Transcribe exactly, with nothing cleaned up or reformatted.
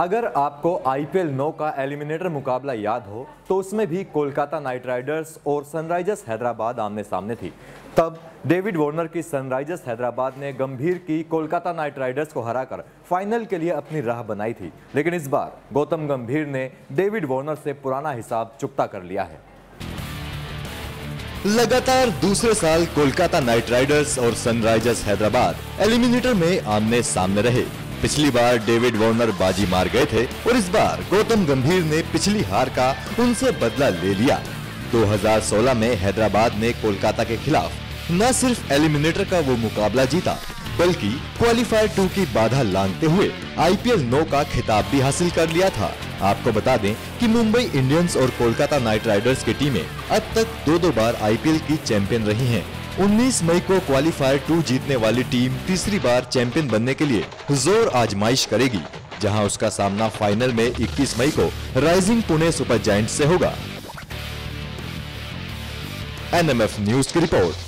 अगर आपको आईपीएल नौ का एलिमिनेटर मुकाबला याद हो तो उसमें भी कोलकाता नाइट राइडर्स और सनराइजर्स हैदराबाद आमने सामने थी। तब डेविड वार्नर की सनराइजर्स हैदराबाद ने गंभीर की कोलकाता नाइट राइडर्स को हराकर फाइनल के लिए अपनी राह बनाई थी, लेकिन इस बार गौतम गंभीर ने डेविड वार्नर से पुराना हिसाब चुकता कर लिया है। लगातार दूसरे साल कोलकाता नाइट राइडर्स और सनराइजर्स हैदराबाद एलिमिनेटर में आमने सामने रहे। पिछली बार डेविड वार्नर बाजी मार गए थे और इस बार गौतम गंभीर ने पिछली हार का उनसे बदला ले लिया। दो हज़ार सोलह में हैदराबाद ने कोलकाता के खिलाफ न सिर्फ एलिमिनेटर का वो मुकाबला जीता, बल्कि क्वालिफायर टू की बाधा लांघते हुए आईपीएल नौ का खिताब भी हासिल कर लिया था। आपको बता दें कि मुंबई इंडियंस और कोलकाता नाइट राइडर्स की टीमें अब तक दो दो बार आईपीएल की चैंपियन रही हैं। उन्नीस मई को क्वालिफायर टू जीतने वाली टीम तीसरी बार चैंपियन बनने के लिए जोर आजमाइश करेगी, जहां उसका सामना फाइनल में इक्कीस मई को राइजिंग पुणे सुपर जायंट्स से होगा। एनएमएफ न्यूज की रिपोर्ट।